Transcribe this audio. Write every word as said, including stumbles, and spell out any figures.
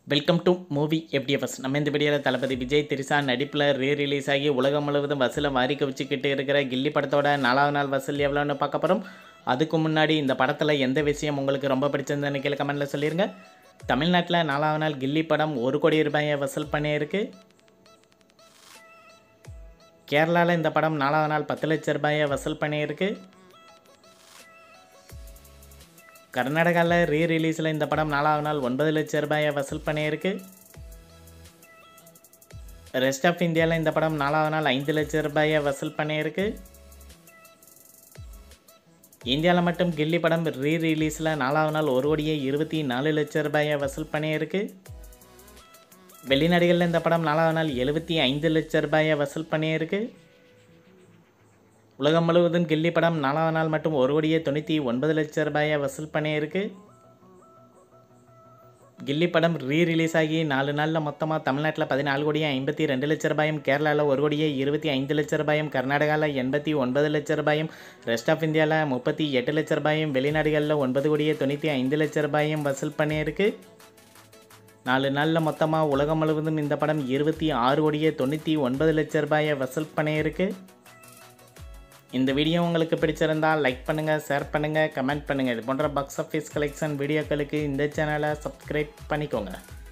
Welcome to movie F D F S. நம்ம இந்த வீடியோவில் தளபதி விஜய் திரிசா நடிப்பில் ரீ ரிலீஸ் ஆகி உலகம் முழுவதும் வசூலை வாரி கவிச்சிக்கிட்டு இருக்கிற கில்லி படத்தோட நாலாவது நாள் வசூல் எவ்வளோன்னு பார்க்க போகிறோம். அதுக்கு முன்னாடி இந்த படத்தில் எந்த விஷயம் உங்களுக்கு ரொம்ப பிடிச்சிருந்ததுன்னு கீழே கமெண்ட்டில் சொல்லிடுங்க. தமிழ்நாட்டில் நாலாவது நாள் கில்லி படம் ஒரு கோடி ரூபாயை வசூல் பண்ணியிருக்கு. கேரளாவில் இந்த படம் நாலாவது நாள் பத்து லட்சம் ரூபாயை வசூல் பண்ணியிருக்கு. கர்நாடகாவில் ரீ ரிலீஸில் இந்த படம் நாலாவது நாள் ஒன்பது லட்சம் ரூபாயை வசூல் பண்ணியிருக்கு. ரெஸ்ட் ஆஃப் இந்தியாவில் இந்த படம் நாலாவது நாள் ஐந்து லட்சம் ரூபாயை வசூல் பண்ணியிருக்கு. இந்தியாவில் மட்டும் கில்லி படம் ரீ ரிலீஸில் நாலாவது நாள் ஒரு கோடியே இருபத்தி நாலு லட்சம் ரூபாயை வசூல் பண்ணியிருக்கு. வெளிநாடுகளில் இந்த படம் நாலாவது நாள் எழுபத்தி ஐந்து லட்சம் ரூபாயை வசூல் பண்ணியிருக்கு. உலகம் முழுவதும் கில்லி படம் நாலாவது நாள் மட்டும் ஒரு கோடியே தொண்ணூற்றி ஒன்பது லட்சம் ரூபாயை வசூல் பண்ணியிருக்கு. கில்லி படம் ரீ ரிலீஸ் ஆகி நாலு நாளில் மொத்தமாக தமிழ்நாட்டில் பதினாலு கோடியே ஐம்பத்தி ரெண்டு லட்சம் ரூபாயும், கேரளாவில் ஒரு கோடியே இருபத்தி ஐந்து லட்சம் ரூபாயும், கர்நாடகாவில் எண்பத்தி ஒன்பது லட்சம் ரூபாயும், ரெஸ்ட் ஆஃப் இந்தியாவில் முப்பத்தி எட்டு லட்சம் ரூபாயும், வெளிநாடுகளில் ஒன்பது கோடியே தொண்ணூற்றி ஐந்து லட்சம் ரூபாயும் வசூல் பண்ணியிருக்கு. நாலு நாளில் மொத்தமாக உலகம் முழுவதும் இந்த படம் இருபத்தி ஆறு கோடியே தொண்ணூற்றி ஒன்பது லட்சம் ரூபாயை வசூல் பண்ணியிருக்கு. இந்த வீடியோ உங்களுக்கு பிடிச்சிருந்தால் லைக் பண்ணுங்கள், ஷேர் பண்ணுங்கள், கமெண்ட் பண்ணுங்கள். இது போன்ற பாக்ஸ் ஆஃபீஸ் கலெக்ஷன் வீடியோக்களுக்கு இந்த சேனலை சப்ஸ்கிரைப் பண்ணிக்கோங்க.